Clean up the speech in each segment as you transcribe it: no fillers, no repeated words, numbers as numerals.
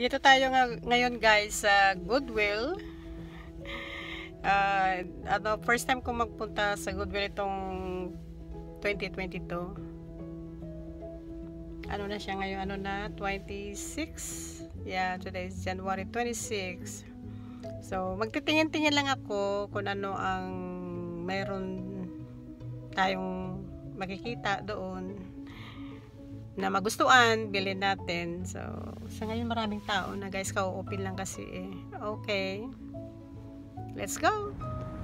Dito tayo ngayon guys sa Goodwill. First time ko magpunta sa Goodwill itong 2022. Ano na siya ngayon? Ano na? 26? Yeah, today is January 26. So, magtitingin-tingin lang ako kung ano ang mayroon tayong makikita doon na magustuhan, bilhin natin. So, sa ngayon maraming tao na guys, ka-open lang kasi eh. Okay. Let's go!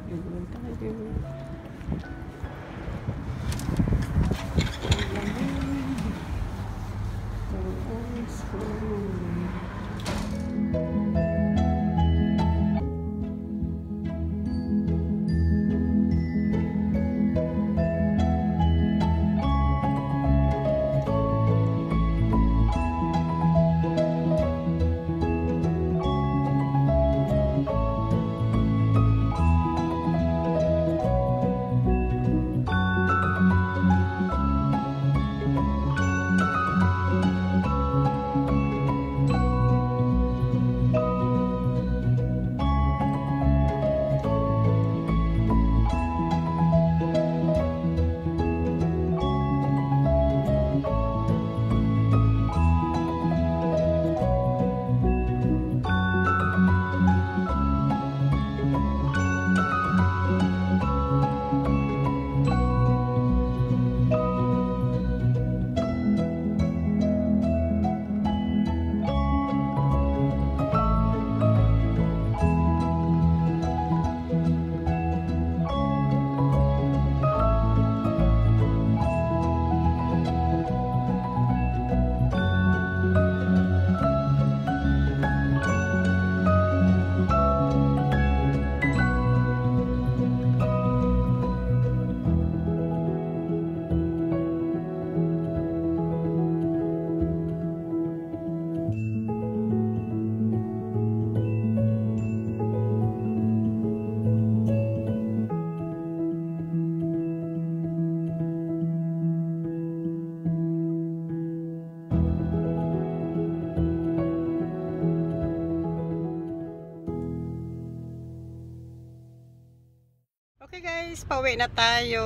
Okay guys, pauwi na tayo.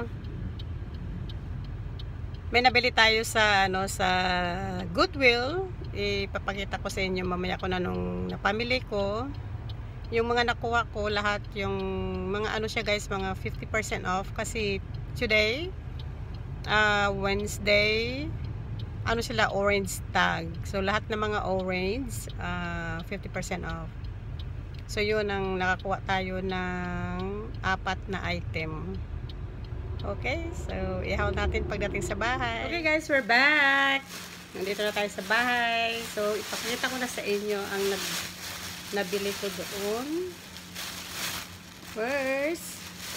May nabili tayo sa sa Goodwill. Ipapakita ko sa inyo mamaya ko na nung napamili ko. Yung mga nakuha ko lahat, yung mga siya guys, mga 50% off kasi today Wednesday sila orange tag. So lahat ng mga orange 50% off. So yun ang nakakuha tayo ng 4 na item. Okay, so ihaw natin pagdating sa bahay. Okay guys, we're back. Nandito na tayo sa bahay. So ipakita ko na sa inyo ang nabili ko doon. First,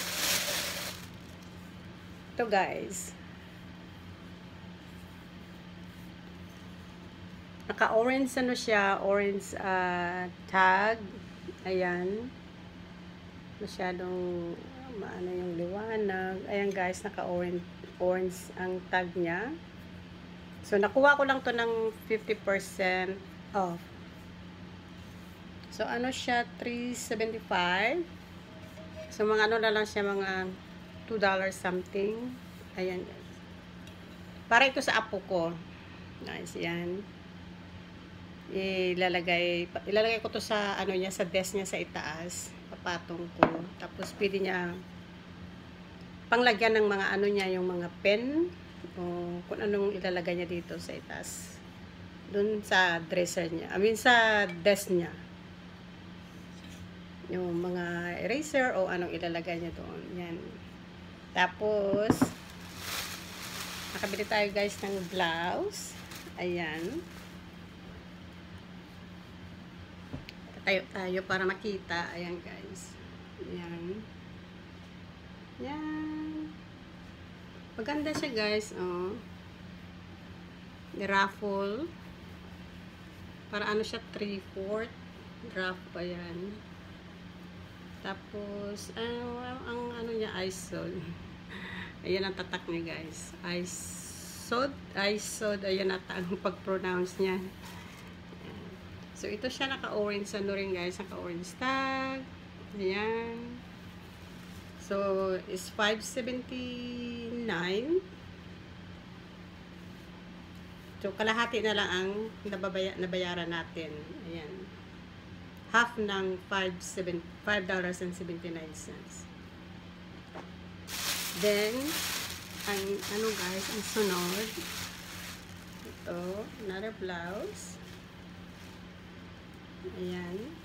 ito guys. Naka-orange siya, orange tag. Ayan. Masyadong yung liwanag. Ayan guys, naka-orange ang tag niya. So, nakuha ko lang to ng 50% off. So, siya, $3.75. So, mga na lang siya, mga $2 something. Ayan guys. Para ito sa apo ko. Nice, yan. Ilalagay ko to sa niya, sa desk niya sa itaas, papatong ko. Tapos pwede niya panglagyan ng mga niya, yung mga pen o kung anong ilalagay niya dito sa itaas. Doon sa dresser niya. Sa desk niya. Yung mga eraser o anong ilalagay niya doon. Yan. Tapos nakabili tayo guys ng blouse. Ayan. Tayo para makita. Ayan guys. Ayan. Yan. Maganda siya guys. Oh. Raffle. Para siya 3/4. Draft pa yan. Tapos, ang niya, ISOD. Ayan ang tatak niya guys. ISOD. Ayan ata ang pag-pronounce niya. So, ito siya naka-orange ano rin guys. Naka-orange tag. Ayan. So, is 579. So, kalahati na lang ang nabayaran natin. Ayan. Half ng $5.79. Then, ang ano guys, ang sunod. Ito, another blouse. Ayan.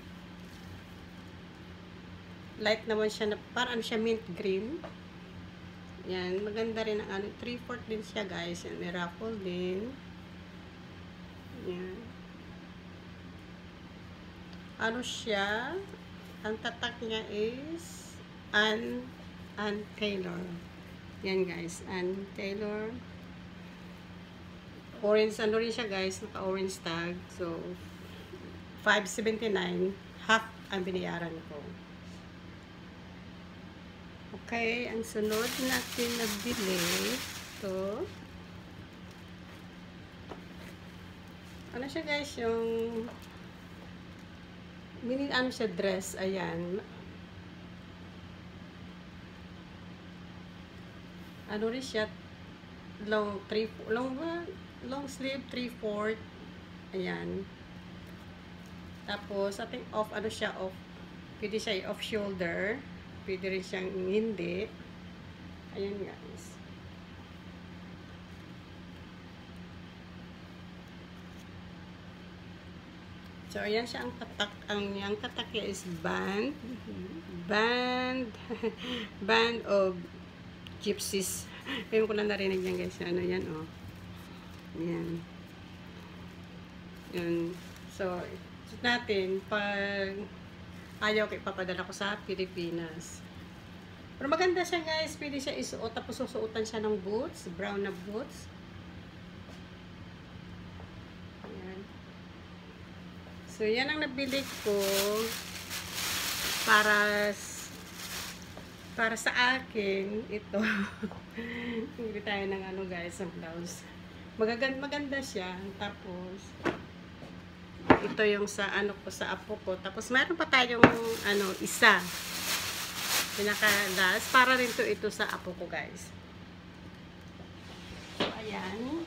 Light naman siya, parang siya mint green. Ayan, maganda rin ang ano, 3/4 din siya guys. Ayan, may ruffle din. Ayan. Ano siya? Ang tatak niya is Ann Taylor. Yan guys, Ann Taylor. Orange, ano rin siya guys, naka-orange tag. So, $5.79, half ang binayaran ko. Okay, ang sunod natin na bili, ito. Ano siya guys, yung mini ano siya dress, ayan. Ano rin siya, long sleeve 3/4, ayan. Tapos ating off, ano siya, off, pwede siya off shoulder, pwede rin siyang hindi. Ayan guys. So, ayan siya ang tatak. Ang tatak niya is band of gypsies. Ngayon ko lang narinig yan guys. Ano yan, oh. Ayan. Yun. So, natin, pag ayaw ko ipapadala ko sa Pilipinas. Pero maganda siya guys. Pwede siya isuot. Tapos susuotan siya ng boots. Brown na boots. So, yan ang nabili ko para sa akin. Ito. Hindi tayo ng ano guys, ng blouse. Maganda siya. Tapos, ito yung sa ano ko, sa apo ko. Tapos, meron pa tayong ano, isa. Pinaka-last. Para rin ito sa apo ko guys. So, ayan.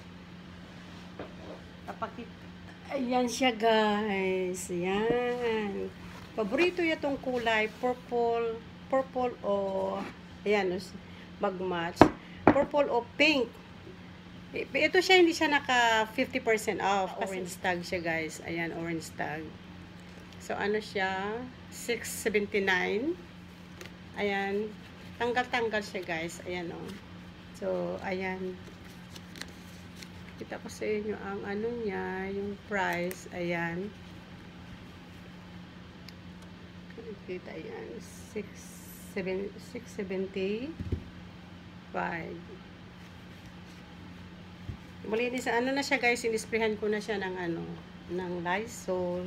Ayan siya guys. Ayan. Paborito niya tong kulay. Purple o ayan. Mag-match. Purple o pink. Ito siya, hindi siya naka 50% off. Orange tag siya guys. Ayan, orange tag. So, ano siya? $6.79. Ayan. Tanggal-tanggal siya guys. Ayan o. So, ayan. Kita ko sa inyo ang ano niya, yung price, ayan. Kita yan, $6.75. Malinis, ano na siya guys, inisprehan ko na siya ng ano, ng Lysol.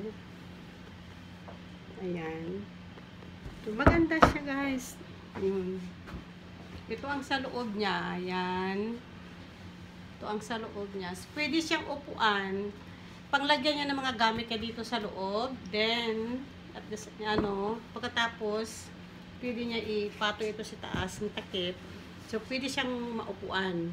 Ayan. So, maganda siya guys. Ito ang sa loob niya, ayan. Ito ang sa loob niya. Pwede siyang upuan. Panglagyan niya ng mga gamit niya dito sa loob. Then, at this, ano, pagkatapos, pwede niya ipato ito sa taas ng takip. So, pwede siyang maupuan.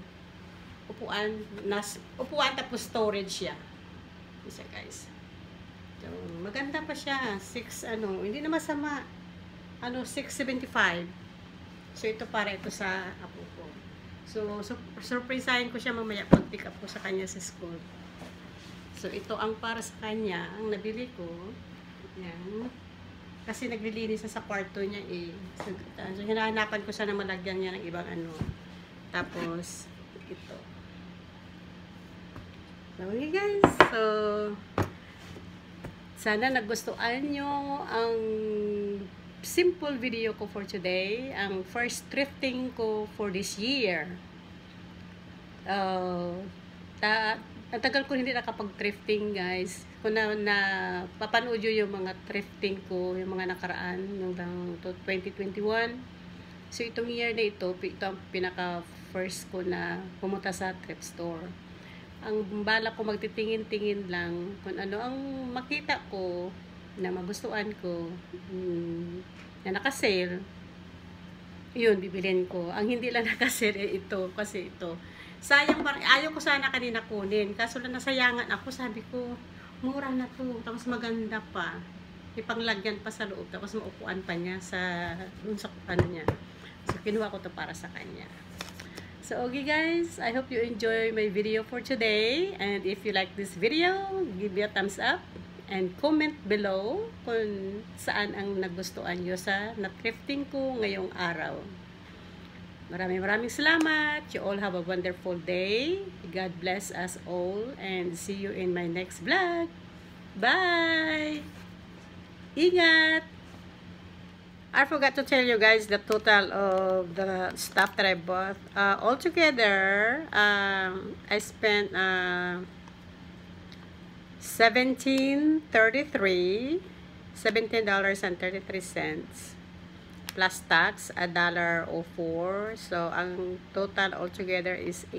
Upuan tapos storage siya. Isa guys. So, maganda pa siya. Hindi na masama. 6.75. So, ito para ito sa apo ko. So, surpresahin ko siya mamaya pag pick up ko sa kanya sa school. So, ito ang para sa kanya, ang nabili ko. Yan. Kasi naglilinis sa kwarto niya eh. So, hinahanapan ko siya na malagyan niya ng ibang ano. Tapos, ito. So, okay guys. So, sana nagustuhan nyo ang simple video ko for today. Ang first thrifting ko for this year. Ang tagal ko hindi nakapag-thrifting guys. Kung papanood nyo yung mga thrifting ko, yung mga nakaraan, yung 2021. So, itong year na ito ang pinaka-first ko na pumunta sa thrift store. Ang bala ko magtitingin-tingin lang kung ano ang makita ko na magustuhan ko, na naka-sale, yun, bibilin ko. Ang hindi lang naka-sale ito, kasi ito. Sayang, ayaw ko sana kanina kunin. Kaso lang nasayangan ako, sabi ko, mura na to, tapos maganda pa. Ipanglagyan pa sa loob, tapos maupuan pa niya dun sa ano niya. So, kinuha ko to para sa kanya. So, okay guys, I hope you enjoy my video for today. And if you like this video, give me a thumbs up. And comment below kung saan ang nagustuhan nyo sa na-thrifting ko ngayong araw. Maraming salamat. You all have a wonderful day. God bless us all. And see you in my next vlog. Bye! Ingat! I forgot to tell you guys the total of the stuff that I bought. Altogether, I spent $17.33 plus tax $1.04. So ang total altogether is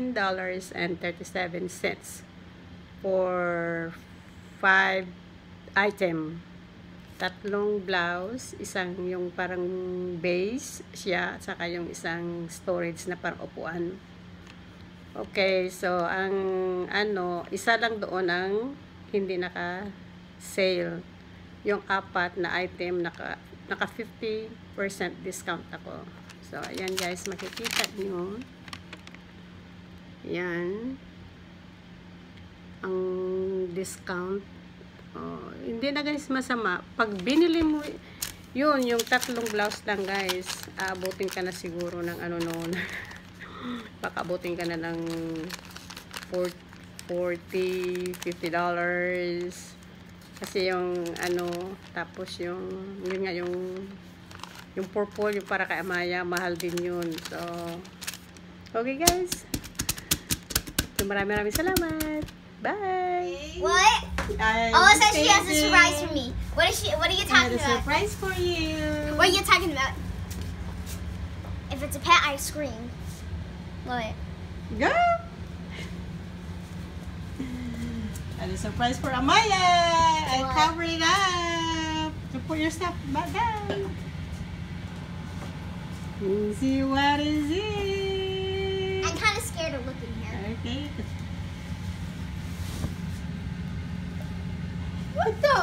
$18.37 for 5 items. 3 blouse, isang yung parang base siya, at saka yung isang storage na parang upuan. Okay, so ang isa lang doon ang hindi naka-sale. Yung 4 na item naka 50% discount ako. So ayan guys, makikita niyo. Yan ang discount. Oh, hindi na guys masama. Pag binili mo yun, yung 3 blouse lang guys, aabutin ka na siguro ng ano noon. Baka abutin ka na ng $40, $50. Kasi yung tapos yung yun nga yung purple, yung para kay Amaya, mahal din yun. So okay guys, so, maraming salamat. Bye. What? Oh, says she has a surprise for me. What are you talking about? A surprise for you. What are you talking about? If it's a pet, I scream. What? Go. And a surprise for Amaya. I cover it up. So put your stuff back down. See what is it? I'm kind of scared of looking here. Okay. What the?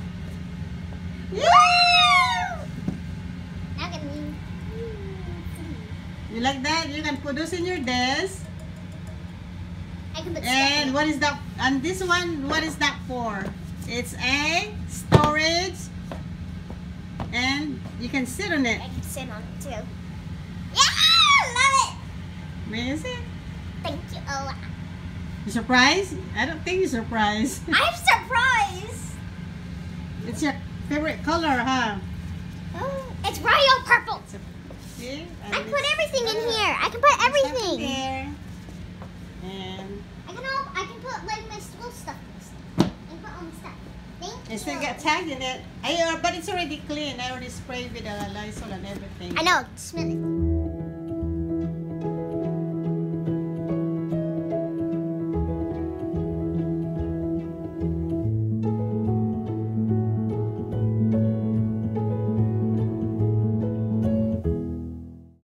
Yeah! Now get me. You like that? You can put those in your desk. I can put And what is that? And this one, what is that for? It's a storage, and you can sit on it. I can sit on it too. Yeah! Love it! Amazing. Thank you a lot. You surprised? I don't think you're surprised. I'm surprised! It's your favorite color, huh? Oh, it's royal purple. See? I can put everything in here. I can put everything. There. And I can put like my school stuff and put all the stuff. Thank you. it still got tagged in it. But it's already clean. I already sprayed with the Lysol and everything. I know. Smell it.